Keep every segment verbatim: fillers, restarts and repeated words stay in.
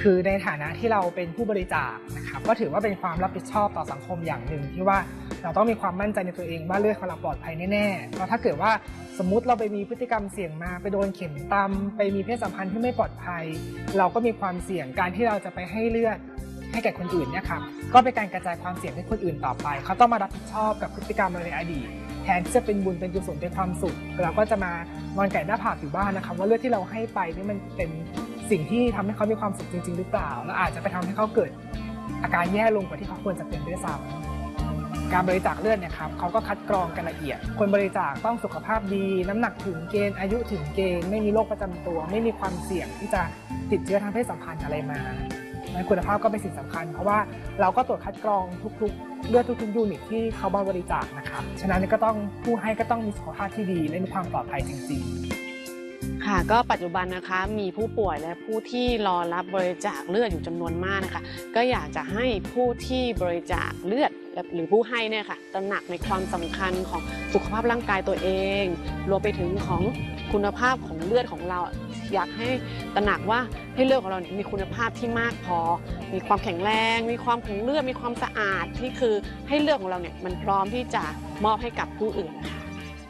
คือในฐานะที่เราเป็นผู้บริจาคนะครับก็ถือว่าเป็นความรับผิดชอบต่อสังคมอย่างหนึ่งที่ว่าเราต้องมีความมั่นใจในตัวเองว่าเลือดของเราปลอดภัยแน่ๆเพราะถ้าเกิดว่าสมมุติเราไปมีพฤติกรรมเสี่ยงมาไปโดนเข็มตำไปมีเพศสัมพันธ์ที่ไม่ปลอดภัยเราก็มีความเสี่ยงการที่เราจะไปให้เลือดให้แก่คนอื่นเนี่ยครับก็เป็นการกระจายความเสี่ยงให้คนอื่นต่อไปเขาต้องมารับผิดชอบกับพฤติกรรมในอดีตแทนที่จะเป็นบุญเป็นกุศลเป็นความสุขเราก็จะมานอนไก่หน้าผากอยู่บ้านนะครับว่าเลือดที่เราให้ไปนี่มันเป็นสิ่งที่ทำให้เขามีความสุขจริงๆหรือเปล่าแล้วอาจจะไปทำให้เขาเกิดอาการแย่ลงกว่าที่เขาควรจะเป็นด้วยซ้ำการบริจาคเลือดเนี่ยครับเขาก็คัดกรองกันละเอียดคนบริจาคต้องสุขภาพดีน้ำหนักถึงเกณฑ์อายุถึงเกณฑ์ไม่มีโรคประจำตัวไม่มีความเสี่ยงที่จะติดเชื้อทางเพศสัมพันธ์อะไรมาคุณภาพก็เป็นสิ่งสำคัญเพราะว่าเราก็ตรวจคัดกรองทุกๆเลือดทุกๆยูนิตที่เขาบริจาคนะครับฉะนั้นก็ต้องผู้ให้ก็ต้องมีสุขภาพที่ดีและมีความปลอดภัยจริงๆค่ะก็ปัจจุบันนะคะมีผู้ป่วยและผู้ที่รอรับบริจาคเลือดอยู่จำนวนมากนะคะก็อยากจะให้ผู้ที่บริจาคเลือดหรือผู้ให้เนี่ยค่ะตระหนักในความสำคัญของสุขภาพร่างกายตัวเองรวมไปถึงของคุณภาพของเลือดของเราอยากให้ตระหนักว่าให้เลือดของเราเนี่ยมีคุณภาพที่มากพอมีความแข็งแรงมีความของเลือดมีความสะอาดที่คือให้เลือดของเราเนี่ยมันพร้อมที่จะมอบให้กับผู้อื่นค่ะ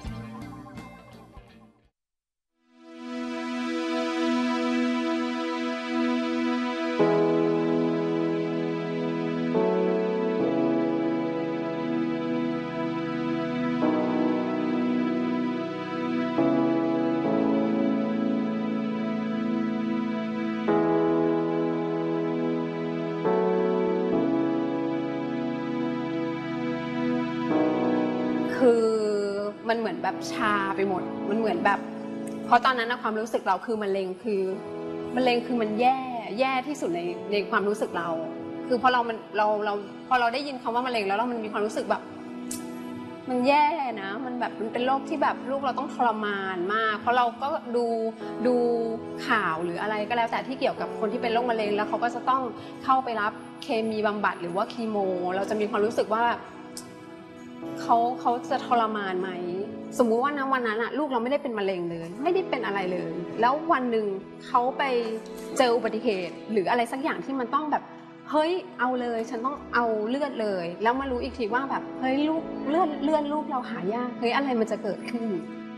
คือมันเหมือนแบบชาไปหมดมันเหมือนแบบเพราะตอนนั้นนะความรู้สึกเราคือมะเร็งคือมะเร็งคือมันแย่แย่ที่สุดในในความรู้สึกเราคือพอเรามันเราเราพอเราได้ยินคำว่ามะเร็งแล้วเรามันมีความรู้สึกแบบมันแย่นะมันแบบมันเป็นโรคที่แบบลูกเราต้องทรมานมากเพราะเราก็ดูดูข่าวหรืออะไรก็แล้วแต่ที่เกี่ยวกับคนที่เป็นโรคมะเร็งแล้วเขาก็จะต้องเข้าไปรับเคมีบำบัดหรือว่าคีโมเราจะมีความรู้สึกว่าเขาเขาจะทรมานไหมสมมุติว่านะวันนั้นอะลูกเราไม่ได้เป็นมะเร็งเลยไม่ได้เป็นอะไรเลยแล้ววันหนึ่งเขาไปเจออุบัติเหตุหรืออะไรสักอย่างที่มันต้องแบบเฮ้ยเอาเลยฉันต้องเอาเลือดเลยแล้วมารู้อีกทีว่าแบบเฮ้ยลูกเลือดเลือดลูกเราหายากเฮ้ยอะไรมันจะเกิดขึ้น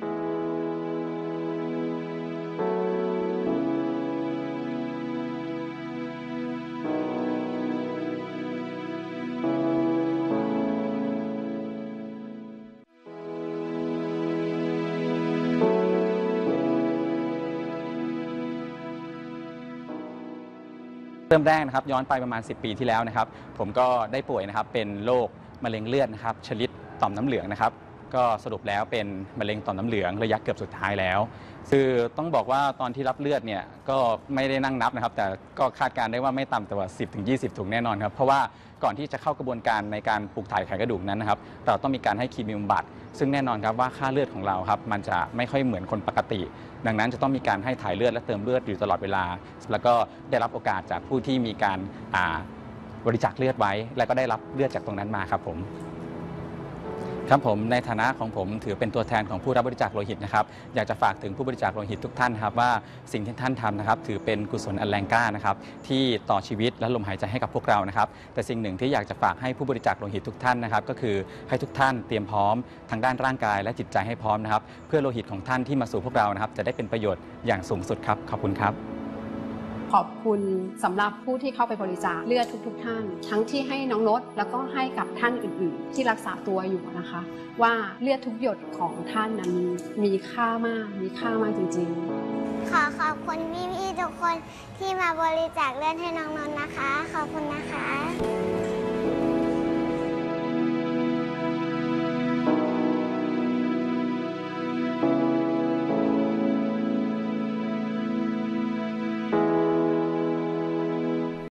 เริ่มแรกนะครับย้อนไปประมาณสิบปีที่แล้วนะครับผมก็ได้ป่วยนะครับเป็นโรคมะเร็งเลือดนะครับชนิดต่อมน้ำเหลืองนะครับก็สรุปแล้วเป็นมะเร็งต่อมน้ำเหลืองระยะเกือบสุดท้ายแล้วคือต้องบอกว่าตอนที่รับเลือดเนี่ยก็ไม่ได้นั่งนับนะครับแต่ก็คาดการณ์ได้ว่าไม่ต่ำกว่าสิบถึงยี่สิบถุงแน่นอนครับเพราะว่าก่อนที่จะเข้ากระบวนการในการปลูกถ่ายไขกระดูกนั้นนะครับเราต้องมีการให้คีโมบำบัดซึ่งแน่นอนครับว่าค่าเลือดของเราครับมันจะไม่ค่อยเหมือนคนปกติดังนั้นจะต้องมีการให้ถ่ายเลือดและเติมเลือดอยู่ตลอดเวลาแล้วก็ได้รับโอกาสจากผู้ที่มีการบริจาคเลือดไว้และก็ได้รับเลือดจากตรงนั้นมาครับผมครับผมในฐานะของผมถือเป็นตัวแทนของผู้รับบริจาคโลหิตนะครับอยากจะฝากถึงผู้บริจาคโลหิตทุกท่านครับว่าสิ่งที่ท่านทำนะครับถือเป็นกุศลอันแรงกล้านะครับที่ต่อชีวิตและลมหายใจให้กับพวกเรานะครับแต่สิ่งหนึ่งที่อยากจะฝากให้ผู้บริจาคโลหิตทุกท่านนะครับก็คือให้ทุกท่านเตรียมพร้อมทางด้านร่างกายและจิตใจให้พร้อมนะครับเพื่อโลหิตของท่านที่มาสู่พวกเรานะครับจะได้เป็นประโยชน์อย่างสูงสุดครับขอบคุณครับขอบคุณสำหรับผู้ที่เข้าไปบริจาคเลือดทุกๆท่านทั้งที่ให้น้องนดแล้วก็ให้กับท่านอื่นๆที่รักษาตัวอยู่นะคะว่าเลือดทุกหยดของท่านนั้นมีค่ามากมีค่ามากจริงๆขอขอบคุณพี่ๆทุกคนที่มาบริจาคเลือดให้น้องนนท์นะคะขอบคุณนะคะ